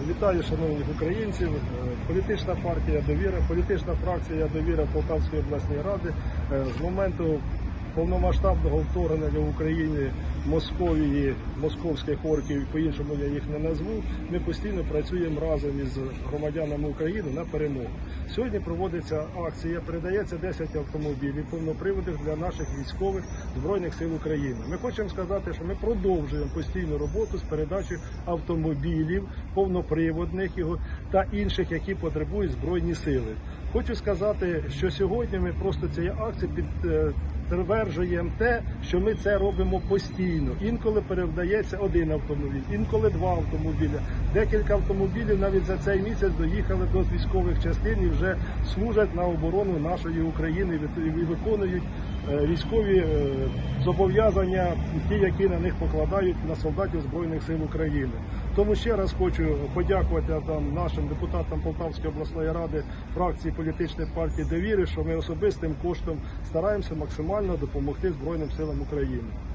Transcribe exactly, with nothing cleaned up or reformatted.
Вітаю шановних українців. Політична партія «Довіра», політична фракція «Довіра» Полтавської обласної ради з моменту повномасштабного вторгнення в Україні Московії, московських орків, по-іншому я їх не назву, ми постійно працюємо разом із громадянами України на перемогу. Сьогодні проводиться акція, передається десять автомобілів повноприводних для наших військових Збройних сил України. Ми хочемо сказати, що ми продовжуємо постійну роботу з передачі автомобілів повноприводних та інших, які потребують Збройні сили. Хочу сказати, що сьогодні ми просто цією акцією підтверджуємо те, що ми це робимо постійно. Інколи передається один автомобіль, інколи два автомобілі. Декілька автомобілів навіть за цей місяць доїхали до військових частин і вже служать на оборону нашої України і виконують військові зобов'язання, ті, які на них покладають, на солдатів Збройних сил України. Тому ще раз хочу подякувати там, нашим депутатам Полтавської обласної ради, фракції політичної партії «Довіри», що ми особистим коштом стараємося максимально допомогти Збройним силам України.